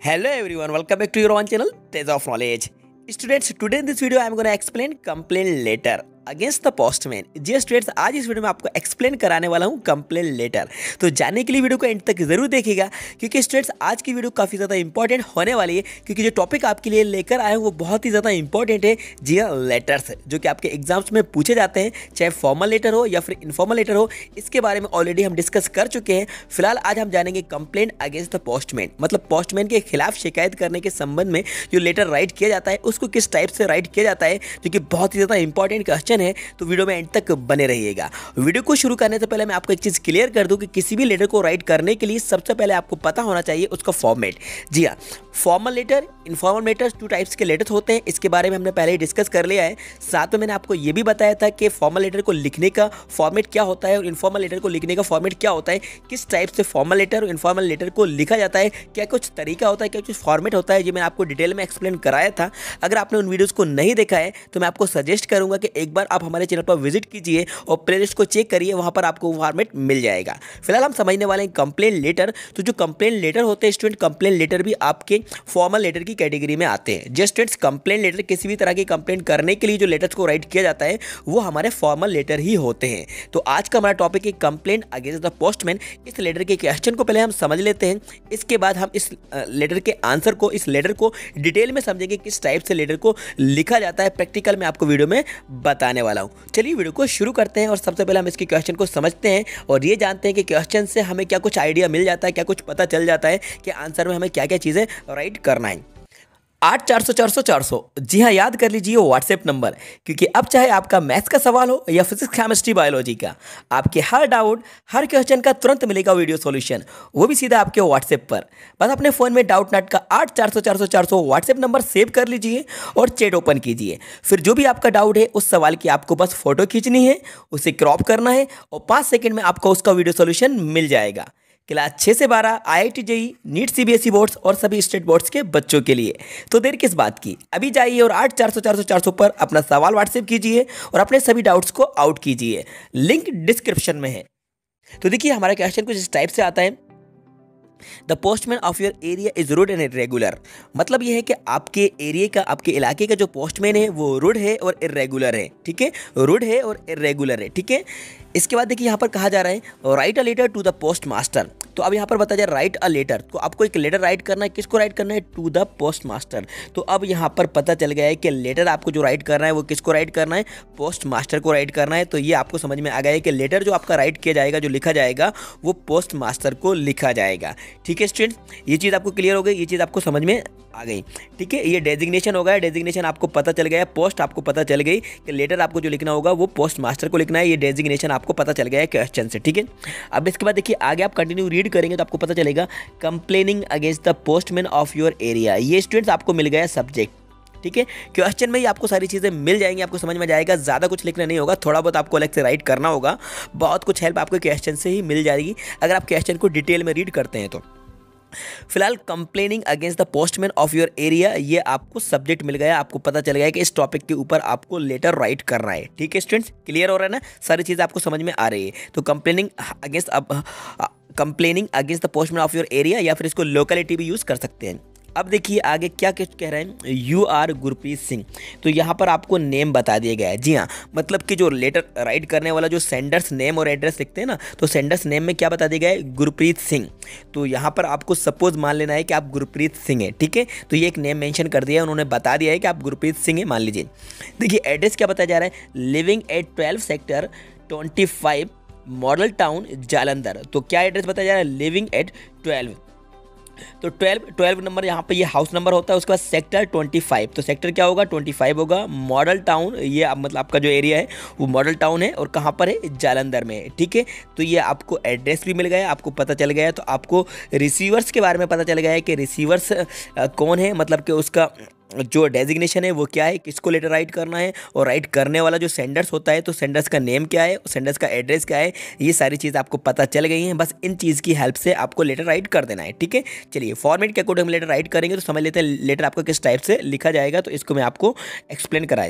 Hello everyone, welcome back to your own channel, Tez of Knowledge. Students, today in this video I am going to explain complaint letter against the postman. जी students, आज इस video में आपको explain कराने वाला हूँ complaint letter. तो जानने के लिए वीडियो को एंड तक जरूर देखिएगा, क्योंकि स्टूडेंट्स आज की वीडियो काफ़ी ज़्यादा इंपॉर्टेंट होने वाली है, क्योंकि जो टॉपिक आपके लिए लेकर आए हैं वो बहुत ही ज़्यादा इंपॉर्टेंट है। जी हाँ, लेटर्स जो कि आपके एग्जाम्स में पूछे जाते हैं, चाहे फॉर्मल लेटर हो या फिर इनफॉर्मल लेटर हो, इसके बारे में ऑलरेडी हम डिस्कस कर चुके हैं। फिलहाल आज हम जानेंगे कंप्लेंट अगेंस्ट द पोस्टमैन, मतलब पोस्टमैन के खिलाफ शिकायत करने के संबंध में जो लेटर राइट किया जाता है उसको किस टाइप से राइट किया जाता है, जो कि बहुत ही ज़्यादा इंपॉर्टेंट क्वेश्चन है। तो वीडियो में एंड तक बने रहिएगा। वीडियो को शुरू करने से पहले मैं आपको एक चीज क्लियर कर दूं कि किसी भी लेटर को राइट करने के लिए सबसे पहले आपको पता होना चाहिए उसका फॉर्मेट। जी हाँ, formal letter, informal letter, two types के लेटर्स होते हैं। इसके बारे में हमने पहले ही डिस्कस कर लिया है। साथ में मैंने आपको यह भी बताया था कि फॉर्मल लेटर को लिखने का फॉर्मेट क्या होता है और इनफॉर्मल लेटर को लिखने का फॉर्मेट क्या होता है, किस टाइप से फॉर्मल लेटर और इनफॉर्मल लेटर को लिखा जाता है, क्या कुछ तरीका होता है, क्या कुछ फॉर्मेट होता है। ये मैंने आपको डिटेल में एक्सप्लेन कराया था। अगर आपने उन वीडियोज़ को नहीं देखा है तो मैं आपको सजेस्ट करूंगा कि एक बार आप हमारे चैनल पर विजिट कीजिए और प्लेलिस्ट को चेक करिए, वहां पर आपको फॉर्मेट मिल जाएगा। फिलहाल हम समझने वाले हैं कंप्लेंट लेटर। तो जो कंप्लेंट लेटर होते हैं स्टूडेंट, कंप्लेंट लेटर भी आपके फॉर्मल लेटर की कैटेगरी में आते हैं। जस्ट स्टूडेंट्स, कंप्लेंट लेटर किसी भी तरह की कंप्लेंट करने के लिए जो लेटर्स को राइट किया जाता है वो हमारे फॉर्मल लेटर ही होते हैं। तो आज का हमारा टॉपिक है कंप्लेंट अगेंस्ट द पोस्टमैन। इस लेटर के क्वेश्चन को पहले हम समझ लेते हैं, इसके बाद हम इस लेटर के आंसर को, इस लेटर को डिटेल में समझेंगे, किस टाइप से लेटर को लिखा जाता है। प्रैक्टिकल में आपको वीडियो में बताने वाला हूं। चलिए वीडियो को शुरू करते हैं और सबसे पहले हम इसके क्वेश्चन को समझते हैं और ये जानते हैं कि क्वेश्चन से हमें क्या कुछ आइडिया मिल जाता है, क्या कुछ पता चल जाता है कि आंसर में हमें क्या क्या चीज़ें राइट करना है। 8400 जी हाँ, याद कर लीजिए व्हाट्सएप नंबर, क्योंकि अब चाहे आपका मैथ्स का सवाल हो या फिजिक्स, केमिस्ट्री, बायोलॉजी का, आपके हर डाउट, हर क्वेश्चन का तुरंत मिलेगा वीडियो सॉल्यूशन, वो भी सीधा आपके व्हाट्सएप पर। बस अपने फ़ोन में डाउट नट का 8400 व्हाट्सएप नंबर सेव कर लीजिए और चैट ओपन कीजिए। फिर जो भी आपका डाउट है उस सवाल की आपको बस फोटो खींचनी है, उसे क्रॉप करना है और 5 सेकंड में आपको उसका वीडियो सॉल्यूशन मिल जाएगा। क्लास 6 से 12 IIT JEE NEET CBSE boards और सभी स्टेट बोर्ड्स के बच्चों के लिए। तो देर किस बात की, अभी जाइए और 8400 पर अपना सवाल व्हाट्सएप कीजिए और अपने सभी डाउट्स को आउट कीजिए। लिंक डिस्क्रिप्शन में है। तो देखिए, हमारा क्वेश्चन कुछ इस टाइप से आता है। The postman of your area is rude and irregular. मतलब यह है कि आपके एरिया का, आपके इलाके का जो पोस्टमैन है वो रूड है और इरेगुलर है। ठीक है, रूड है और इरेगुलर है। ठीक है, इसके बाद देखिए यहाँ पर कहा जा रहा है write a letter to the post master. तो अब यहाँ पर बताया जाए राइट अ लेटर, तो आपको एक लेटर राइट करना है। किसको राइट करना है? To the post master. तो अब यहाँ पर पता चल गया है कि लेटर आपको जो राइट करना है वो किसको राइट करना है? पोस्ट मास्टर को राइट करना है। तो ये आपको समझ में आ गया है कि लेटर जो आपका राइट किया जाएगा, जो लिखा जाएगा, वो पोस्ट मास्टर को लिखा जाएगा। ठीक है स्टूडेंट्स, ये चीज़ आपको क्लियर हो गई, ये चीज़ आपको समझ में आ गई। ठीक है, ये डेजिग्नेशन हो गया, डेजिग्नेशन आपको पता चल गया, पोस्ट आपको पता चल गई कि लेटर आपको जो लिखना होगा वो पोस्ट मास्टर को लिखना है। ये डेजिग्नेशन आपको पता चल गया है क्वेश्चन से। ठीक है, अब इसके बाद देखिए आगे आप कंटिन्यू रीड करेंगे तो आपको पता चलेगा complaining against the postman of your area. ये स्टूडेंट्स आपको मिल गया सब्जेक्ट। ठीक है, क्वेश्चन में ही आपको सारी चीज़ें मिल जाएंगी, आपको समझ में जाएगा। ज़्यादा कुछ लिखना नहीं होगा, थोड़ा बहुत आपको अलग से राइट करना होगा। बहुत कुछ हेल्प आपको क्वेश्चन से ही मिल जाएगी अगर आप क्वेश्चन को डिटेल में रीड करते हैं तो। फिलहाल complaining against the postman of your area, ये आपको सब्जेक्ट मिल गया। आपको पता चल गया कि इस टॉपिक के ऊपर आपको लेटर राइट करना है। ठीक है स्टूडेंट्स, क्लियर हो रहा है ना? सारी चीज़ आपको समझ में आ रही है। तो complaining against the postman of your area, या फिर इसको लोकेलिटी भी यूज़ कर सकते हैं। अब देखिए आगे क्या कुछ कह रहे हैं। You are Gurpreet Singh. तो यहाँ पर आपको नेम बता दिया गया है। जी हाँ, मतलब कि जो लेटर राइट करने वाला जो सेंडर्स नेम और एड्रेस लिखते हैं ना, तो सेंडर्स नेम में क्या बता दिया गया है? गुरप्रीत सिंह। तो यहाँ पर आपको सपोज मान लेना है कि आप गुरप्रीत सिंह है। ठीक है, तो ये एक नेम मेंशन कर दिया है, उन्होंने बता दिया है कि आप गुरप्रीत सिंह है, मान लीजिए। देखिए एड्रेस क्या बताया जा रहा है? Living at 12 sector 25 model town Jalandhar. तो क्या एड्रेस बताया जा रहा है? Living at 12। तो 12 नंबर यहाँ पे ये हाउस नंबर होता है। उसके बाद सेक्टर 25, तो सेक्टर क्या होगा? 25 होगा। मॉडल टाउन, ये मतलब आपका जो एरिया है वो मॉडल टाउन है और कहाँ पर है? जालंधर में है। ठीक है, तो ये आपको एड्रेस भी मिल गया, आपको पता चल गया। तो आपको रिसीवर्स के बारे में पता चल गया है कि रिसीवर्स कौन है, मतलब कि उसका जो डेजिग्नेशन है वो क्या है, किसको लेटर राइट करना है, और राइट करने वाला जो सेंडर्स होता है तो सेंडर्स का नेम क्या है, सेंडर्स का एड्रेस क्या है। ये सारी चीज़ आपको पता चल गई हैं। बस इन चीज़ की हेल्प से आपको लेटर राइट कर देना है। ठीक है, चलिए फॉर्मेट के अकॉर्डिंग हम लेटर राइट करेंगे तो समझ लेते हैं लेटर आपको किस टाइप से लिखा जाएगा। तो इसको मैं आपको एक्सप्लेन कराया था।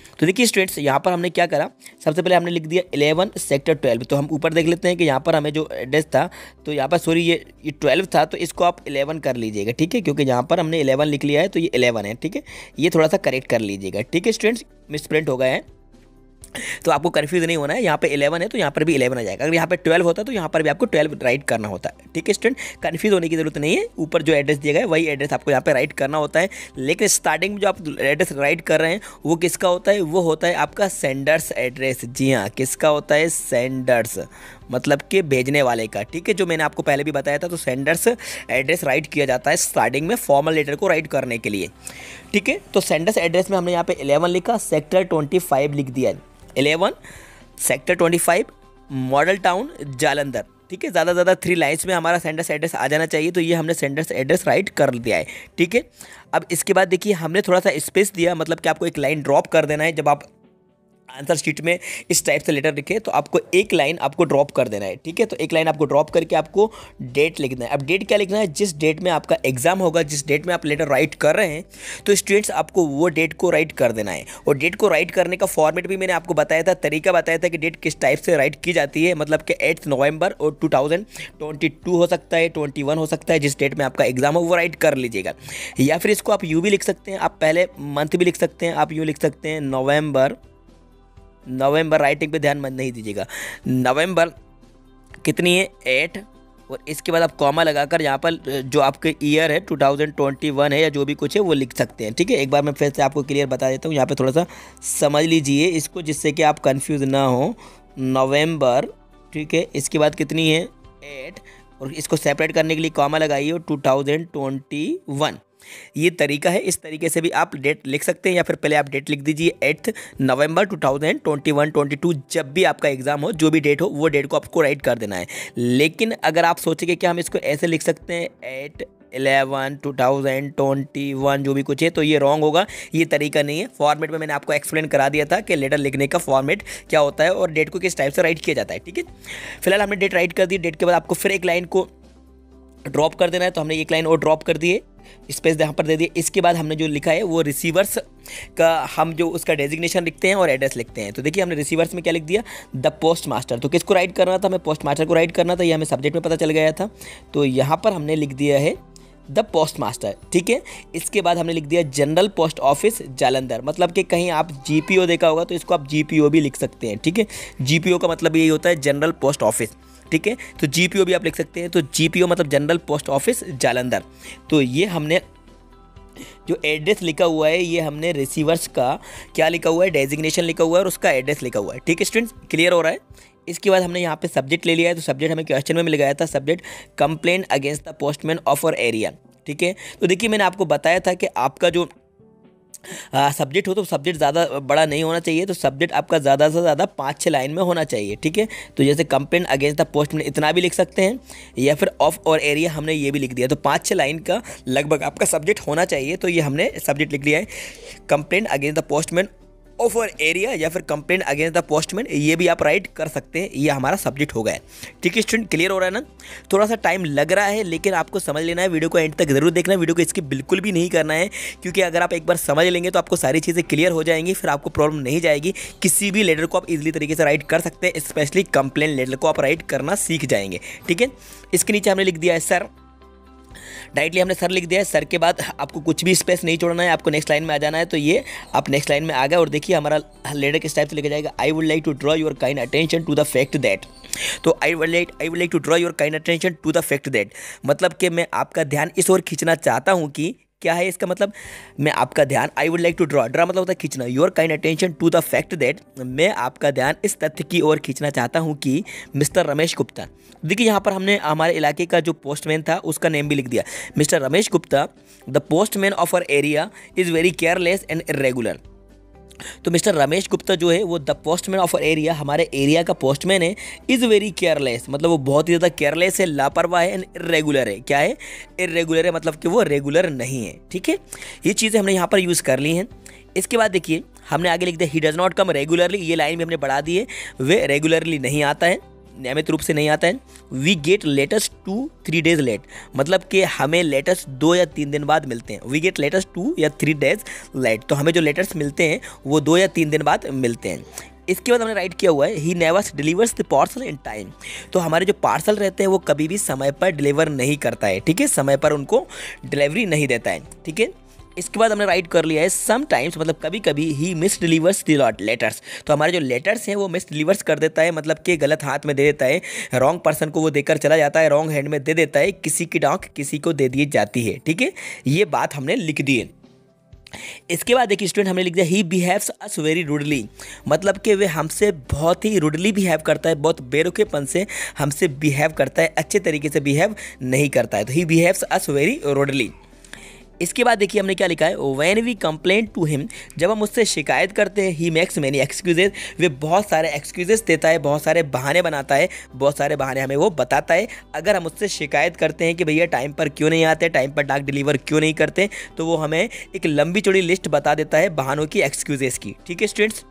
तो देखिए स्टूडेंट्स, यहाँ पर हमने क्या करा, सबसे पहले हमने लिख दिया 11 सेक्टर 12। तो हम ऊपर देख लेते हैं कि यहाँ पर हमें जो एड्रेस था, तो यहाँ पर सॉरी ये 12 था, तो इसको आप 11 कर लीजिएगा, ठीक है, क्योंकि यहाँ पर हमने 11 लिख लिया है तो ये 11 है, ठीक है। ये थोड़ा सा करेक्ट कर लीजिएगा, ठीक है स्टूडेंट्स, मिसप्रिंट हो गया है, तो आपको कंफ्यूज नहीं होना है। यहाँ पे 11 है तो यहाँ पर भी 11 आ जाएगा। अगर यहाँ पे 12 होता तो यहाँ पर भी आपको 12 राइट करना होता है, ठीक है स्टूडेंट, कंफ्यूज होने की जरूरत नहीं है। ऊपर जो एड्रेस दिया गया है वही एड्रेस आपको यहाँ पे राइट करना होता है, लेकिन स्टार्टिंग में जो आप एड्रेस राइट कर रहे हैं वो किसका होता है, वो होता है आपका सेंडर्स एड्रेस। जी हाँ, किसका होता है, सेंडर्स, मतलब कि भेजने वाले का, ठीक है, जो मैंने आपको पहले भी बताया था। तो सेंडर्स एड्रेस राइट किया जाता है स्टार्टिंग में फॉर्मल लेटर को राइट करने के लिए, ठीक है। तो सेंडर्स एड्रेस में हमने यहाँ पे 11 लिखा, सेक्टर 25 लिख दिया, 11 सेक्टर 25 मॉडल टाउन जालंधर, ठीक है। ज़्यादा 3 लाइन्स में हमारा सेंडर्स एड्रेस आ जाना चाहिए, तो ये हमने सेंडर्स एड्रेस राइट कर दिया है, ठीक है। अब इसके बाद देखिए हमने थोड़ा सा स्पेस दिया, मतलब कि आपको एक लाइन ड्रॉप कर देना है। जब आप आंसर शीट में इस टाइप से लेटर लिखे तो आपको एक लाइन आपको ड्रॉप कर देना है, ठीक है। तो एक लाइन आपको ड्रॉप करके आपको डेट लिखना है। अब डेट क्या लिखना है, जिस डेट में आपका एग्जाम होगा, जिस डेट में आप लेटर राइट कर रहे हैं, तो स्टूडेंट्स आपको वो डेट को राइट कर देना है। और डेट को राइट करने का फॉर्मेट भी मैंने आपको बताया था, तरीका बताया था कि डेट किस टाइप से राइट की जाती है, मतलब कि 8 नवंबर और 2022 हो सकता है, 21 हो सकता है, जिस डेट में आपका एग्जाम हो वो राइट कर लीजिएगा। या फिर इसको आप यूँ भी लिख सकते हैं, आप पहले मंथ भी लिख सकते हैं, आप यूँ लिख सकते हैं नवंबर राइटिंग पे ध्यान मत नहीं दीजिएगा। नवंबर कितनी है, 8, और इसके बाद आप कॉमा लगाकर यहाँ पर जो आपके ईयर है 2021 है या जो भी कुछ है वो लिख सकते हैं, ठीक है। एक बार मैं फिर से आपको क्लियर बता देता हूँ, यहाँ पे थोड़ा सा समझ लीजिए इसको, जिससे कि आप कंफ्यूज ना हो। नवंबर, ठीक है, इसके बाद कितनी है, 8, और इसको सेपरेट करने के लिए कॉमा लगाइए और 2021। ये तरीका है, इस तरीके से भी आप डेट लिख सकते हैं, या फिर पहले आप डेट लिख दीजिए 8 नवंबर 2021-22। जब भी आपका एग्जाम हो, जो भी डेट हो, वो डेट को आपको राइट कर देना है। लेकिन अगर आप सोचेंगे कि हम इसको ऐसे लिख सकते हैं 8/11/2021 जो भी कुछ है, तो ये रॉन्ग होगा, ये तरीका नहीं है। फॉर्मेट में मैंने आपको एक्सप्लेन करा दिया था कि लेटर लिखने का फॉर्मेट क्या होता है और डेट को किस टाइप से राइट किया जाता है, ठीक है। फिलहाल हमने डेट राइट कर दी, डेट के बाद आपको फिर एक लाइन को ड्रॉप कर देना है, तो हमने एक लाइन और ड्रॉप कर दी है, स्पेस यहाँ पर दे दिए। इसके बाद हमने जो लिखा है वो रिसीवर्स का, हम जो उसका डेजिग्नेशन लिखते हैं और एड्रेस लिखते हैं। तो देखिए हमने रिसीवर्स में क्या लिख दिया, द पोस्ट मास्टर। तो किसको राइट करना था, हमें पोस्ट मास्टर को राइट करना था, ये हमें सब्जेक्ट में पता चल गया था। तो यहाँ पर हमने लिख दिया है द पोस्ट मास्टर, ठीक है। इसके बाद हमने लिख दिया जनरल पोस्ट ऑफिस जालंधर, मतलब कि कहीं आप GPO देखा होगा तो इसको आप GPO भी लिख सकते हैं, ठीक है। GPO का मतलब यही होता है जनरल पोस्ट ऑफिस, ठीक है। तो GPO भी आप लिख सकते हैं। तो GPO मतलब जनरल पोस्ट ऑफिस जालंधर। तो ये हमने जो एड्रेस लिखा हुआ है, ये हमने रिसीवर्स का क्या लिखा हुआ है, डेजिग्नेशन लिखा हुआ है और उसका एड्रेस लिखा हुआ है, ठीक है स्टूडेंट्स, क्लियर हो रहा है। इसके बाद हमने यहाँ पे सब्जेक्ट ले लिया है, तो सब्जेक्ट हमें क्वेश्चन में मिल गया था, subject complaint against the postman of our area, ठीक है। तो देखिए मैंने आपको बताया था कि आपका जो सब्जेक्ट हो तो सब्जेक्ट ज़्यादा बड़ा नहीं होना चाहिए, तो सब्जेक्ट आपका ज़्यादा से ज़्यादा 5-6 लाइन में होना चाहिए, ठीक है। तो जैसे कंप्लेंट अगेंस्ट द पोस्टमैन इतना भी लिख सकते हैं, या फिर ऑफ और एरिया हमने ये भी लिख दिया। तो 5-6 लाइन का लगभग आपका सब्जेक्ट होना चाहिए। तो ये हमने सब्जेक्ट लिख लिया है, complaint against the postman of our area, या फिर कंप्लेंट अगेंस्ट द पोस्टमैन, ये भी आप राइट कर सकते हैं। ये हमारा सब्जेक्ट हो गया है, ठीक है स्टूडेंट, क्लियर हो रहा है ना। थोड़ा सा टाइम लग रहा है, लेकिन आपको समझ लेना है, वीडियो को एंड तक जरूर देखना है, वीडियो को स्किप बिल्कुल भी नहीं करना है, क्योंकि अगर आप एक बार समझ लेंगे तो आपको सारी चीज़ें क्लियर हो जाएंगी, फिर आपको प्रॉब्लम नहीं जाएगी। किसी भी लेटर को आप इजीली तरीके से राइट कर सकते हैं, स्पेशली कंप्लेंट लेटर को आप राइट करना सीख जाएंगे, ठीक है। इसके नीचे हमने लिख दिया है सर, डायरेक्टली हमने सर लिख दिया है। सर के बाद आपको कुछ भी स्पेस नहीं छोड़ना है, आपको नेक्स्ट लाइन में आ जाना है। तो ये आप नेक्स्ट लाइन में आ गए, और देखिए हमारा लेटर किस टाइप से लिखा जाएगा, I would like to draw your kind attention to the fact that. तो I would like to draw your kind attention to the fact that, मतलब कि मैं आपका ध्यान इस ओर खींचना चाहता हूँ कि, क्या है इसका मतलब, मैं आपका ध्यान, I would like to draw मतलब होता है खींचना, your kind attention to the fact that, मैं आपका ध्यान इस तथ्य की ओर खींचना चाहता हूं कि मिस्टर रमेश गुप्ता, देखिए यहाँ पर हमने हमारे इलाके का जो पोस्टमैन था उसका नेम भी लिख दिया, mister Ramesh Gupta the postman of our area is very careless and irregular. तो मिस्टर रमेश गुप्ता जो है वो द पोस्टमैन ऑफ एरिया, हमारे एरिया का पोस्टमैन है, इज़ वेरी केयरलेस, मतलब वो बहुत ही ज़्यादा केयरलेस है, लापरवाह है, एंड इरेगुलर है। क्या है, इरेगुलर है, मतलब कि वो रेगुलर नहीं है, ठीक है। ये चीज़ें हमने यहाँ पर यूज़ कर ली हैं। इसके बाद देखिए हमने आगे लिख दिया he does not come regularly, ये लाइन भी हमने बढ़ा दी है, वे रेगुलरली नहीं आता है, नियमित रूप से नहीं आता है। We get letters 2-3 days late, मतलब कि हमें लेटर्स 2 या 3 दिन बाद मिलते हैं। वी गेट लेटर्स 2 या 3 डेज लेट, तो हमें जो लेटर्स मिलते हैं वो 2 या 3 दिन बाद मिलते हैं। इसके बाद हमने राइट किया हुआ है he never delivers the parcel in time, तो हमारे जो पार्सल रहते हैं वो कभी भी समय पर डिलीवर नहीं करता है, ठीक है, समय पर उनको डिलीवरी नहीं देता है, ठीक है। इसके बाद हमने राइट कर लिया है सम टाइम्स, मतलब कभी कभी he misdelivers the letters, तो हमारे जो लेटर्स हैं वो मिस डिलीवर्स कर देता है, मतलब कि गलत हाथ में दे देता है, रॉन्ग पर्सन को वो देकर चला जाता है, रॉन्ग हैंड में दे देता है, किसी की डाक किसी को दे दी जाती है, ठीक है, ये बात हमने लिख दी है। इसके बाद देखिए स्टूडेंट हमने लिख दिया he behaves us very rudely, मतलब कि वे हमसे बहुत ही रूडली बिहेव करता है, बहुत बेरुखेपन से हमसे बिहेव करता है, अच्छे तरीके से बिहेव नहीं करता है, तो he behaves us very rudely. इसके बाद देखिए हमने क्या लिखा है when we complaint to him, जब हम उससे शिकायत करते हैं, ही मेक्स मैनी एक्सक्यूजेज, वे बहुत सारे एक्सक्यूजेस देता है, बहुत सारे बहाने बनाता है, बहुत सारे बहाने हमें वो बताता है। अगर हम उससे शिकायत करते हैं कि भैया टाइम पर क्यों नहीं आते, टाइम पर डाक डिलीवर क्यों नहीं करते, तो वो हमें एक लंबी चौड़ी लिस्ट बता देता है बहानों की, एक्सक्यूजेस की, ठीक है स्टूडेंट्स।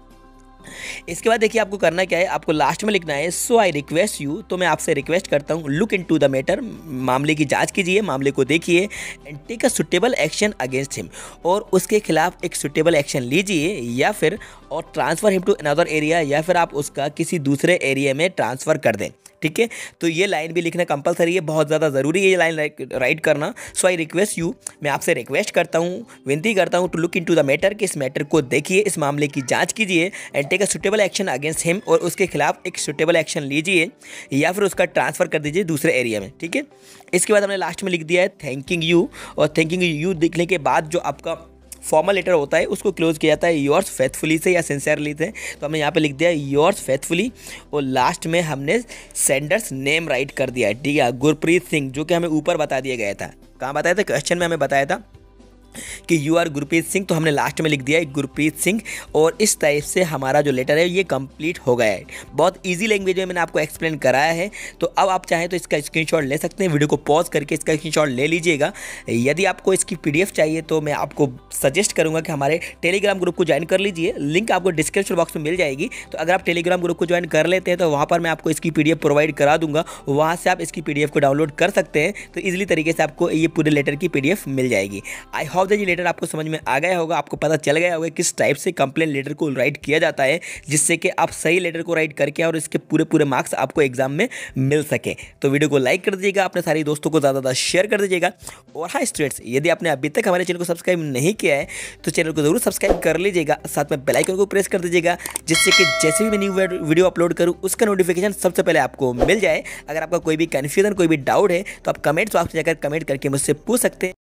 इसके बाद देखिए आपको करना क्या है, आपको लास्ट में लिखना है सो आई रिक्वेस्ट यू, तो मैं आपसे रिक्वेस्ट करता हूँ लुक इनटू द मैटर, मामले की जांच कीजिए, मामले को देखिए, and take a suitable action against him, और उसके खिलाफ एक सुटेबल एक्शन लीजिए, या फिर और transfer him to another area, या फिर आप उसका किसी दूसरे एरिया में ट्रांसफ़र कर दें, ठीक है। तो ये लाइन भी लिखना कंपलसरी है, बहुत ज़्यादा ज़रूरी है ये लाइन राइट करना। सो आई रिक्वेस्ट यू, मैं आपसे रिक्वेस्ट करता हूँ, विनती करता हूँ to look into the matter, कि इस मैटर को देखिए, इस मामले की जांच कीजिए, and take a suitable action against him, और उसके खिलाफ एक सुटेबल एक्शन लीजिए, या फिर उसका ट्रांसफ़र कर दीजिए दूसरे एरिया में, ठीक है। इसके बाद हमने लास्ट में लिख दिया है थैंकिंग यू, और थैंकिंग यू लिखने के बाद जो आपका फॉर्मल लेटर होता है उसको क्लोज किया जाता है योर्स फेथफुली से या सिंसियरली से, तो हमने यहाँ पे लिख दिया योर्स फेथफुली, और लास्ट में हमने सेंडर्स नेम राइट कर दिया है, ठीक है, गुरप्रीत सिंह, जो कि हमें ऊपर बता दिया गया था। कहाँ बताया था, क्वेश्चन में हमें बताया था कि यू आर गुरप्रीत सिंह, तो हमने लास्ट में लिख दिया है गुरप्रीत सिंह, और इस टाइप से हमारा जो लेटर है ये कंप्लीट हो गया है। बहुत इजी लैंग्वेज में मैंने आपको एक्सप्लेन कराया है, तो अब आप चाहें तो इसका स्क्रीनशॉट ले सकते हैं, वीडियो को पॉज करके इसका स्क्रीनशॉट ले लीजिएगा। यदि आपको इसकी PDF चाहिए तो मैं आपको सजेस्ट करूँगा कि हमारे टेलीग्राम ग्रुप को ज्वाइन कर लीजिए, लिंक आपको डिस्क्रिप्शन बॉक्स में मिल जाएगी। तो अगर आप टेलीग्राम ग्रुप को ज्वाइन कर लेते हैं तो वहाँ पर मैं आपको इसकी PDF प्रोवाइड करा दूंगा, वहाँ से आप इसकी PDF को डाउनलोड कर सकते हैं, तो ईजिली तरीके से आपको ये पूरे लेटर की PDF मिल जाएगी। आई होप दैट ये लेटर आपको समझ में आ गया होगा, आपको पता चल गया होगा किस टाइप से कंप्लेन लेटर को राइट किया जाता है, जिससे कि आप सही लेटर को राइट करके और इसके पूरे मार्क्स आपको एग्जाम में मिल सके। तो वीडियो को लाइक कर दीजिएगा, अपने सारे दोस्तों को ज़्यादा शेयर कर दीजिएगा। और हाँ स्टूडेंट्स, यदि आपने अभी तक हमारे चैनल को सब्सक्राइब नहीं किया है तो चैनल को जरूर सब्सक्राइब कर लीजिएगा, साथ में बेल आइकन को प्रेस कर दीजिएगा, जिससे कि जैसे भी मैं न्यू वीडियो अपलोड करूँ उसका नोटिफिकेशन सबसे पहले आपको मिल जाए। अगर आपका कोई भी कन्फ्यूजन, कोई भी डाउट है तो आप कमेंट्स बॉक्स में जाकर कमेंट करके मुझसे पूछ सकते हैं।